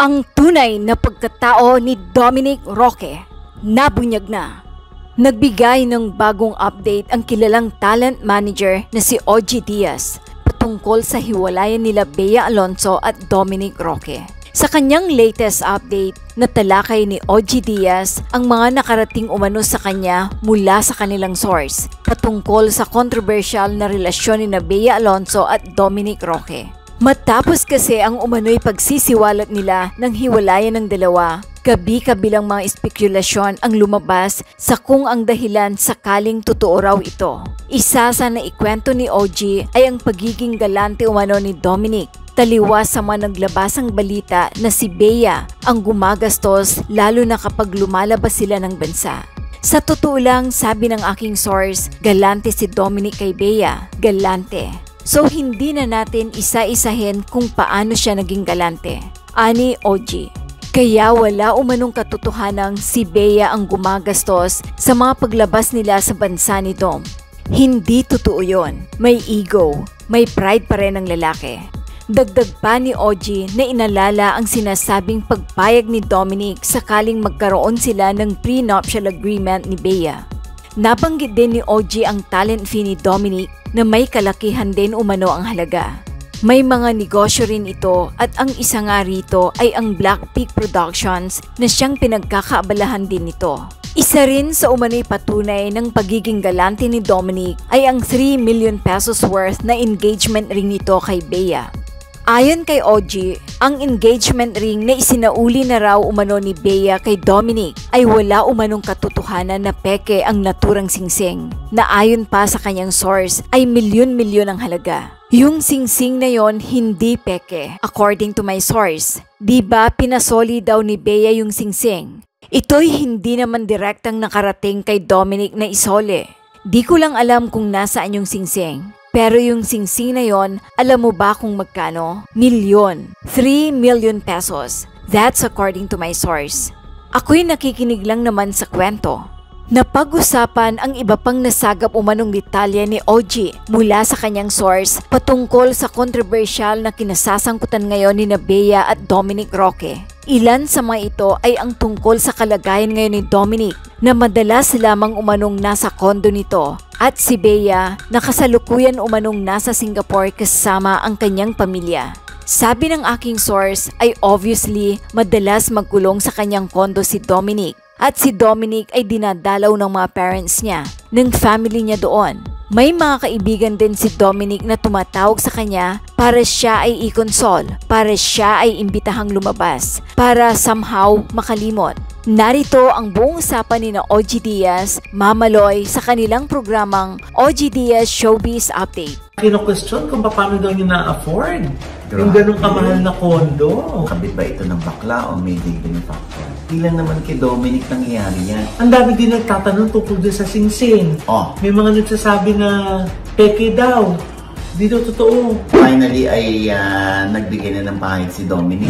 Ang tunay na pagkatao ni Dominic Roque, nabunyag na. Nagbigay ng bagong update ang kilalang talent manager na si OG Diaz patungkol sa hiwalayan nila Bea Alonzo at Dominic Roque. Sa kanyang latest update, natalakay ni OG Diaz ang mga nakarating umano sa kanya mula sa kanilang source patungkol sa controversial na relasyon ni Bea Alonzo at Dominic Roque. Matapos kasi ang umano'y pagsisiwalat nila ng hiwalayan ng dalawa, kabi-kabilang mga espekulasyon ang lumabas sa kung ang dahilan sakaling totoo raw ito. Isa sa naikwento ni OG ay ang pagiging galante umano ni Dominic. Taliwas sa mga naglabasang balita na si Bea ang gumagastos lalo na kapag lumalabas sila ng bansa. Sa totoo lang, sabi ng aking source, galante si Dominic kay Bea, galante. So hindi na natin isa-isahin kung paano siya naging galante. Ani OG. Kaya wala umanong katotohanang si Bea ang gumagastos sa mga paglabas nila sa bansa ni Dom. Hindi totoo yon. May ego, may pride pa rin ang lalaki. Dagdag pa ni OG na inalala ang sinasabing pagpayag ni Dominic sakaling magkaroon sila ng prenuptial agreement ni Bea. Nabanggit din ni OG ang talent fee ni Dominic na may kalakihan din umano ang halaga. May mga negosyo rin ito at ang isa nga rito ay ang Black Peak Productions na siyang pinagkakaabalahan din nito. Isa rin sa umano'y patunay ng pagiging galante ni Dominic ay ang 3 million pesos worth na engagement ring nito kay Bea. Ayon kay OG, ang engagement ring na isinauli na raw umano ni Bea kay Dominic ay wala umanong katotohanan na peke ang naturang singsing, na ayon pa sa kanyang source ay milyon-milyon ang halaga. Yung singsing na yon hindi peke, according to my source. Diba pinasoli daw ni Bea yung singsing? Ito'y hindi naman direktang nakarating kay Dominic na isole. Di ko lang alam kung nasaan yung singsing. Pero yung singsing na yon, alam mo ba kung magkano? Milyon. 3 million pesos. That's according to my source. Ako'y nakikinig lang naman sa kwento. Napag-usapan ang iba pang nasagap umanong detalye ni OG mula sa kanyang source patungkol sa controversial na kinasasangkutan ngayon ni Bea at Dominic Roque. Ilan sa mga ito ay ang tungkol sa kalagayan ngayon ni Dominic na madalas lamang umanong nasa kondo nito at si Bea na kasalukuyan umanong nasa Singapore kasama ang kanyang pamilya. Sabi ng aking source ay obviously madalas magkulong sa kanyang kondo si Dominic at si Dominic ay dinadalaw ng mga parents niya, ng family niya doon. May mga kaibigan din si Dominic na tumatawag sa kanya para siya ay i-console, para siya ay imbitahang lumabas, para somehow makalimot. Narito ang buong usapan ni na OG Diaz, Mama Loy sa kanilang programang OG Diaz Showbiz Update. Kino-question kung paano daw niya na-afford yung ganong kamahal na kondo. Kabit ba ito ng bakla o may libreng factor? Di lang naman kay Dominic nangyayari yan. Ang dami din nagtatanong tungkol din sa singsing. May mga nagsasabi na peke daw. Di daw totoo. Finally ay nagbigay na ng pahig si Dominic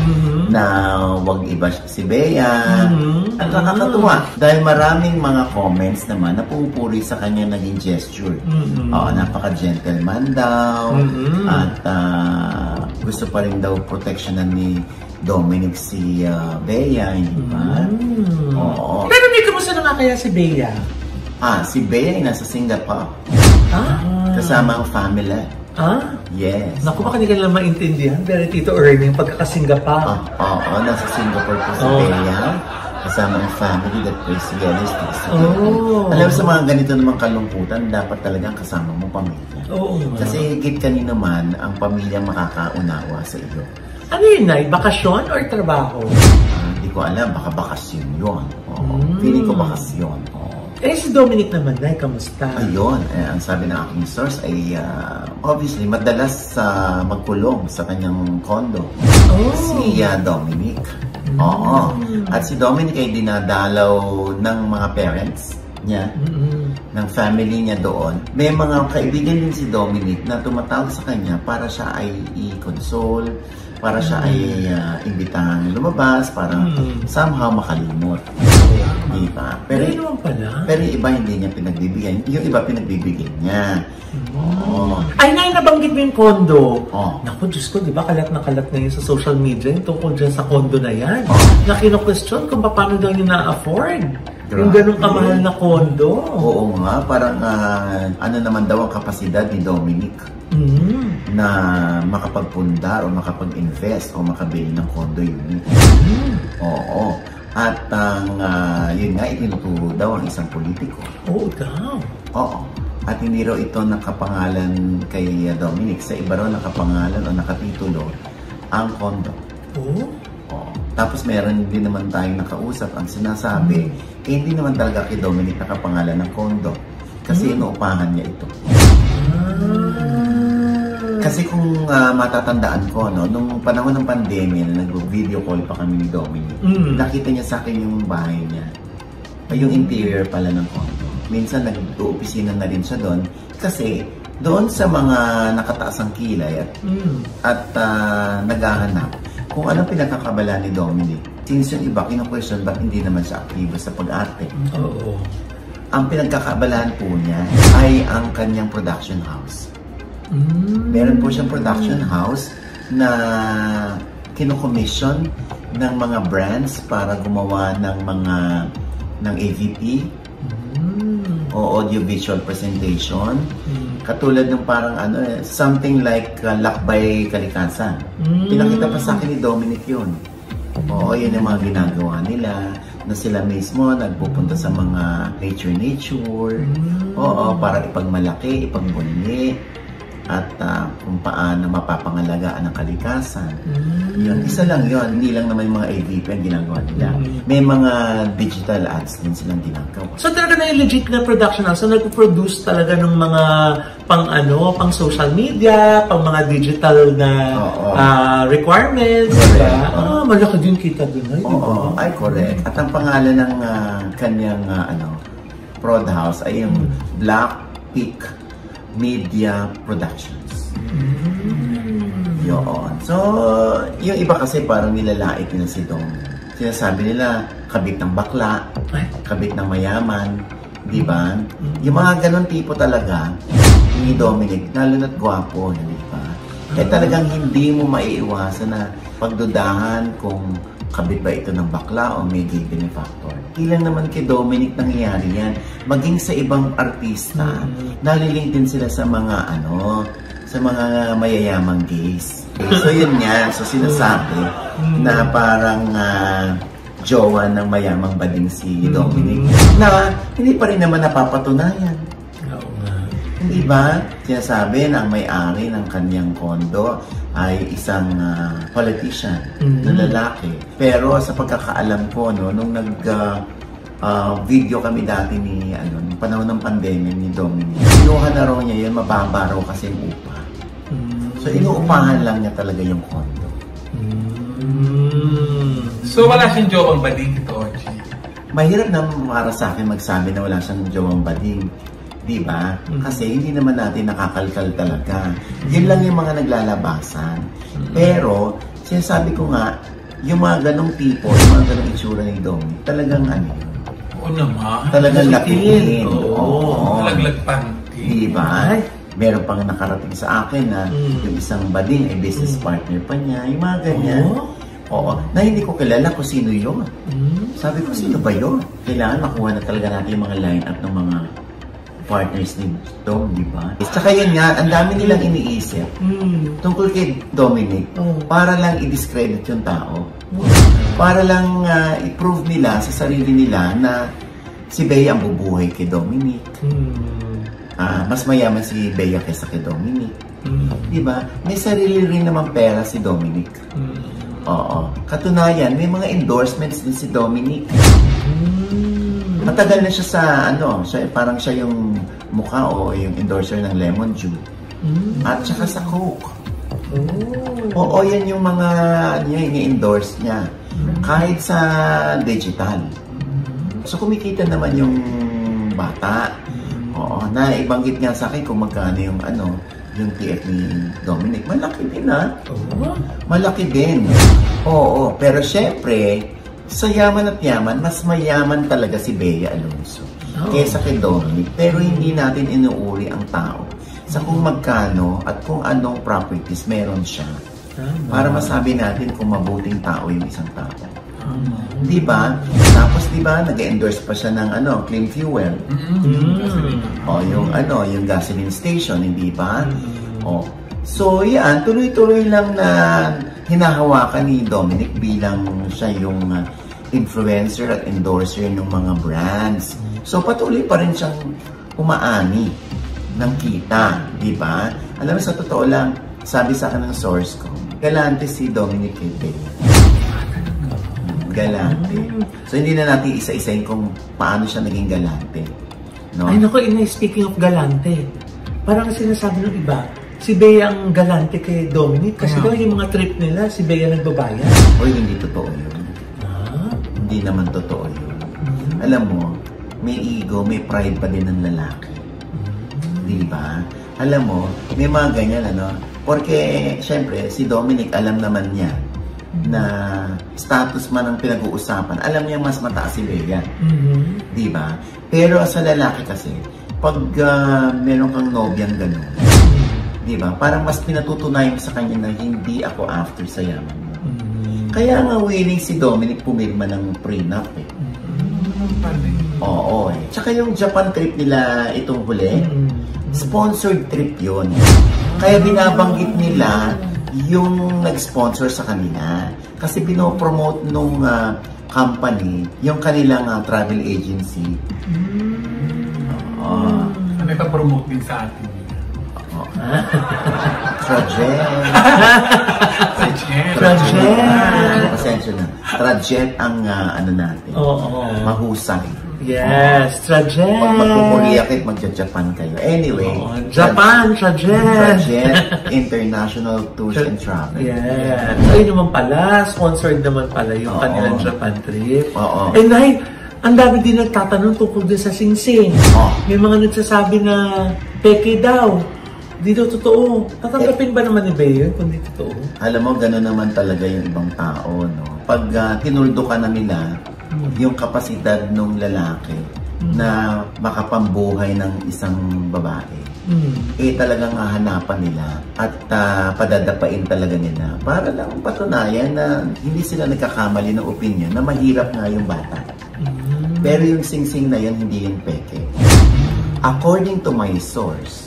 na wag iba si Bea. At nakakatuwa dahil maraming mga comments naman na pupuri sa kanya naging gesture. Napaka-gentleman daw at gusto pa rin daw proteksyonan ni Dominic si Bea, hindi ba? Oo. Pero may kamusta na nga kaya si Bea? Si Bea ay nasa Singapore. Kasama ang family. Yes. Naku, baka hindi ka nalang maintindihan. Pero Tito Ernie, yung pagkakasingapa. Nasa Singapore po si Bea. Kasama ang family that plays realistic. Alam sa mga ganito namang kalungkutan, dapat talagang kasama mo pamilya. Kasi higit kanino man ang pamilya makakaunawa sa iyo. Ano yun, Nay? Bakasyon or trabaho? Hindi ko alam. Baka bakasyon yun. Feeling ko bakasyon. Si Dominic naman, Nay, kamusta? Ayun, ang sabi ng aking source ay obviously madalas magkulong sa kanyang kondo. Si Dominic. At si Dominic ay dinadalaw ng mga parents niya, ng family niya doon. May mga kaibigan din si Dominic na tumatawag sa kanya para siya ay i-console, para siya ay imbitahan lumabas, para somehow makalimot. Diba? Pero naman pala. Pero yung iba hindi niya pinagbibigyan. Yung iba pinagbibigyan niya. Oo. Ay, nabanggit mo yung condo. Naku, Diyos ko, di ba kalat na kalat ngayon sa social media yung tungkol dyan sa condo na yan. Na kino-question kung paano daw niya na-afford. Yung ganun kamahal na condo. Oo nga, parang ano naman daw ang kapasidad ni Dominic na makapagpundar o makapag-invest o makabili ng condo unit. Oo. At yun nga, itinuturo daw ang isang politiko. Oo daw. Oo. At hindi raw ito nakapangalan kay Dominic. Sa iba raw nakapangalan o nakatitulo ang condo. Oo. Tapos meron din naman tayong nakausap. Ang sinasabi, hindi naman talaga kay Dominic nakapangalan ng condo. Kasi inuupahan niya ito. Kasi kung matatandaan ko, no, nung panahon ng pandemya, na nag-video call pa kami ni Dominic, nakita niya sa akin yung bahay niya. Yung interior pala ng condo. Minsan nag-opisina na rin siya doon. Kasi doon sa mga nakataasang kilay at naghahanap kung anong pinagkakabala ni Dominic. Since yung iba, kino-question ba't hindi naman siya aktibo sa pag-arte. Oo. Ang pinagkakabalahan po niya ay ang kanyang production house. Meron po siyang production house na kino-commission ng mga brands para gumawa ng AVP o audiovisual presentation. Katulad ng parang something like Lakbay Kalikasan. Pinakita pa sa akin ni Dominic yun. Oo, yun yung mga ginagawa nila na sila mismo nagpupunta sa mga nature. Oo, para ipagmalaki, ipagbunyi at kung paano mapapangalagaan ang kalikasan. Yun, isa lang yun. Hindi lang naman yung mga AVP ang ginagawa nila. May mga digital ads din silang ginagawa. So talaga na yung legit na production house. So nagpo-produce talaga ng mga pang social media, pang mga digital na requirements. Diba? Malaki din kita dun. Ay, Oo, ay correct. At ang pangalan ng kanyang prod house ay yung Black Peak Media Productions. Yun. So, yung iba kasi parang nilalait nila si Dom. Sinasabi nila, kabit ng bakla, kabit ng mayaman, di ba? Yung mga ganun tipo talaga, ni Dominic, lalo na't gwapo, di ba? Kaya talagang hindi mo maiiwasan na pagdudahan kung kabit ba ito ng bakla o may gay benefactor. Ilan naman kay Dominic nangyayari yan. Maging sa ibang artista, nalilink din sila sa mga sa mga mayayamang gays. So yun nga, so sinasabi na parang jowa ng mayamang bading si Dominic na hindi pa rin naman napapatunayan. Hindi ba? Sinasabi na ang may-ari ng kanyang kondo ay isang politician na lalaki. Pero sa pagkakaalam ko, no, nung video kami dati ni nung panahon ng pandemya ni Dominic, kinuha na raw niya yun, mababa raw kasi yung upa. So inuupahan lang niya talaga yung kondo. So wala siyang jowang bading ito, Ochi? Mahirap na para sa akin magsabi na wala siyang jowang bading. Diba? Kasi hindi naman natin nakakalkal talaga. Yun lang yung mga naglalabasan. Pero, sinasabi ko nga, yung mga ganong tipo, yung mga ganong itsura ni Dom, talagang Oo naman. Talagang lakihin. Oo. Laglag panty. Diba? Meron pang nakarating sa akin na yung isang bading ay business partner pa niya. Yung mga ganyan. Oo. Na hindi ko kilala kung sino yun. Sabi ko, sino ba yun? Kailangan makuha na talaga natin yung mga line-up ng mga partners ni Dom, di ba? Tsaka yun nga, ang dami nilang iniisip tungkol kay Dominic para lang i-discredit yung tao. Para lang i-prove nila sa sarili nila na si Bea ang bubuhay kay Dominic. Mas mayaman si Bea kaysa kay Dominic. Di ba? May sarili rin naman pera si Dominic. Oo. Katunayan, may mga endorsements din si Dominic. Matagal na siya sa parang siya yung mukha o yung endorser ng Lemon Dew. At saka sa Coke. Oo, yan yung mga ini-endorse niya. Kahit sa digital. So kumikita naman yung bata. Oo, na ibanggit nga sa akin kung magkano yung yung TF ni Dominic. Malaki din Malaki din. Oo, pero syempre, sa yaman at yaman, mas mayaman talaga si Bea Alonzo kaysa kay Dominic. Pero hindi natin inuuri ang tao sa kung magkano at kung anong properties meron siya. Para masabi natin kung mabuting tao yung isang tao. Di ba? Tapos di ba, nag-endorse pa siya ng clean fuel. O yung yung gasoline station, hindi ba? O. So yan, tuloy-tuloy lang na hinahawakan ni Dominic bilang siya yung influencer at endorser ng mga brands. So patuloy pa rin siyang umaani ng kita, di ba? Alam mo, sa totoo lang, sabi sa akin ng source ko, galante si Dominic kay Bea. Galante. So hindi na natin isa-isahin kung paano siya naging galante. No? Ay naku, speaking of galante, parang sinasabi ng iba, si Bea ang galante kay Dominic kasi daw yung mga trip nila, si Bea nagbabayad. Oy, hindi totoo yun. Hindi naman totoo yun. Alam mo, may ego, may pride pa din ng lalaki. Di ba? Alam mo, may mga ganyan, Porque, syempre, si Dominic, alam naman niya na status man ang pinag-uusapan. Alam niya mas mataas si Bea. Di ba? Pero sa lalaki kasi, pag meron kang nobyang gano'n, di ba? Parang mas pinatutunayan sa kanya na hindi ako after sa yaman mo. Kaya nga willing si Dominic pumirma ng prenup eh. Oo eh. Tsaka yung Japan trip nila itong huli, sponsored trip yun. Kaya binabanggit nila yung nag-sponsor sa kanila. Kasi pinopromote nung company yung kanilang travel agency. Nagpa-promote din sa atin. Pasensya na. Trajet ang natin. Mahusay. Yes, Trajet. Pag mag-Korea kayo, magja-Japan kayo. Anyway. Japan, Trajet. International Tours and Travel. Yes. Ayun naman pala, sponsored naman pala yung kanilang Japan trip. Oo. And ang dami din nagtatanong tungkol din sa Sing-Sing. May mga nagsasabi na peke daw. Di daw totoo. Tatanggapin ba naman ni Bea yun kung di totoo? Alam mo, gano'n naman talaga yung ibang tao, no? Pag tinuldo ka na nila, yung kapasidad ng lalaki na makapambuhay ng isang babae, talagang hahanapan nila at padadapain talaga nila para lang patunayan na hindi sila nagkakamali ng opinion na mahirap nga yung bata. Pero yung Sing-Sing na yan, hindi yung peke. According to my source,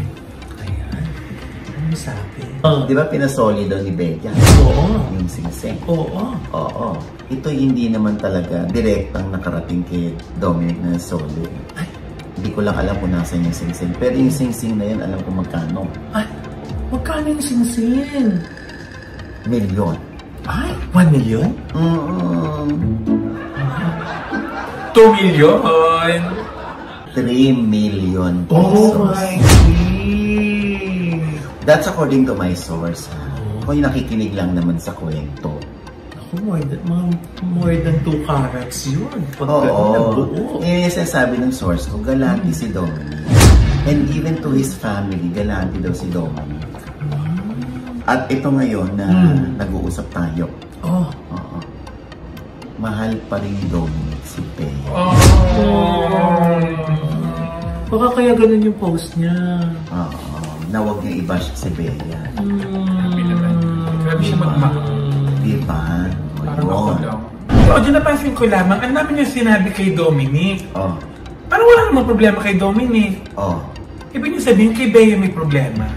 sabi. Di ba pinasoli daw ni Bea? Oo. Yung Sing-Sing. Oo. Ito hindi naman talaga direktang nakarating kay Dominic na solo. Hindi ko lang alam kung nasan yung Sing-Sing. Pero yung Sing-Sing na yan, alam ko magkano. Magkano yung Sing-Sing? Milyon. 1 million? 2 million! 3 million pesos. Oh my God! That's according to my source. Kung nakikinig lang naman sa kwento. More than 2 carats yun. Oo. Sabi ng source ko, galante si Dominic. And even to his family, galante daw si Dominic. At ito ngayon na nag-uusap tayo. Oo. Mahal pa rin Dominic si Bea. Baka kaya ganun yung post niya. Oo. Na huwag niya i-bash si Bea. Grabe siya magmahal. Diba? Parang ako daw. So, dyan napansin ko lamang, ang dami niya sinabi kay Dominic. Parang wala namang problema kay Dominic. Ibig niya sabihin kay Bea may problema.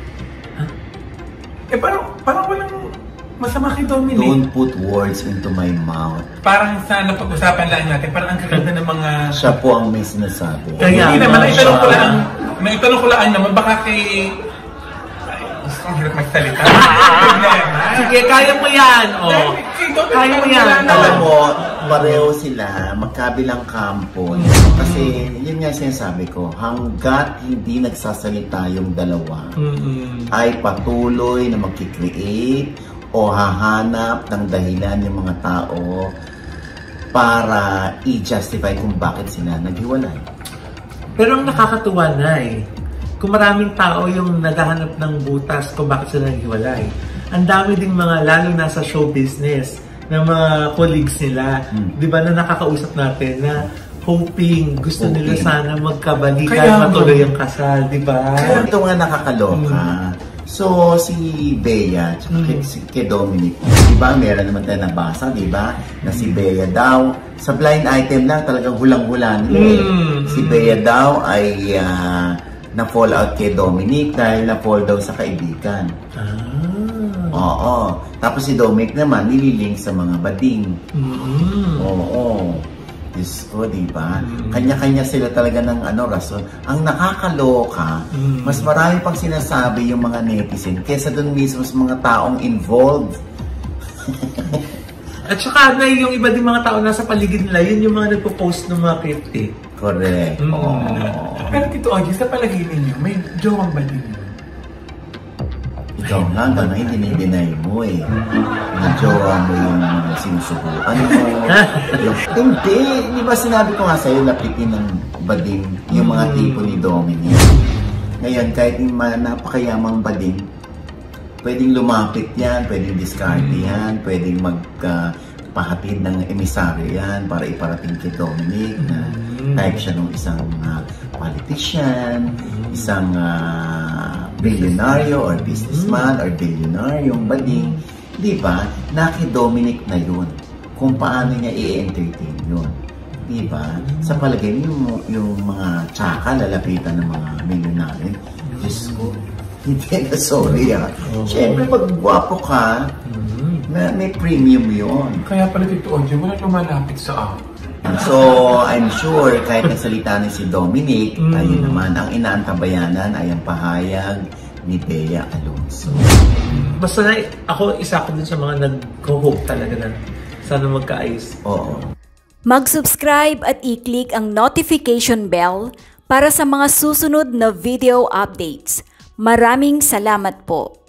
Parang walang masama kay Dominic. Don't put words into my mouth. Parang sa napag-usapan lang natin, parang ang kaganda ng mga... Siya po ang may sinasabi. Hindi naman, naitanong ko lang naman, baka kay... Gusto kong hirap magsalita. Sige, kaya mo yan. Kaya mo yan. Alam mo, pareho sila, magkabilang kampo. Kasi, yun nga sinasabi ko, hanggat hindi nagsasalita yung dalawa, ay patuloy na magkikreate o hahanap ng dahilan yung mga tao para i-justify kung bakit sila naghiwalay. Pero ang nakakatuwa na kung maraming tao yung naghahanap ng butas kung bakit sila naghiwalay, ang dami ding mga, lalo na sa show business, ng mga colleagues nila. Di ba na nakakausap natin na hoping, gusto nila sana magkabalikan, matuloy ang kasal, di ba? Kaya ito nga nakakaloka. So, si Bea, kay Dominic, di ba, meron naman tayo nabasa, di ba, na si Bea daw, sa blind item lang, talagang hulang-hulan Si Bea daw ay na-fall out kay Dominic dahil na-fall daw sa kaibigan. Oo. Tapos si Dominic naman, nililink sa mga bading. Oo. Diyos ko, di ba? Kanya-kanya sila talaga ng rason. Ang nakakaloka, mas marami pang sinasabi yung mga netizen kesa dun mismo sa mga taong involved. At saka na yung iba din mga tao nasa paligid nila, yun yung mga nagpo-post ng mga cryptic. Correct. Pero Tito Ogie, sa palagay ninyo, may jowang ba din yun? Ikaw nga, gano'n, dinideny mo Na-jowa mo yung sinusubukan mo. Hindi, di ba sinabi ko nga sa'yo, lapitin ng bading yung mga tipo ni Dominic. Ngayon, kahit yung napakayamang bading, pwedeng lumapit yan, pwedeng diskarte yan, pwedeng magpahatid ng emisaryo yan para iparating kay Dominic na type siya ng isang politician, isang bilyonaryo or businessman or bilyonaryong bading, di ba? Naki Dominic na yun. Kung paano niya i-entertain yun. Di ba? Sa palagay yung mga tsaka lalapitan ng mga milyonaryo, Diyos ko, hindi na sorry Siyempre, pag gwapo ka, may premium yun. Kaya pala Tito Ogie, wala lumalapit sa ako. So, I'm sure kahit nagsalita ni si Dominic, ayun naman, ang inaantabayanan ay ang pahayag ni Bea Alonzo. Basta na, isa ko din sa mga nag-hope talaga na sana magkaayos. Oo. Mag-subscribe at i-click ang notification bell para sa mga susunod na video updates. Maraming salamat po.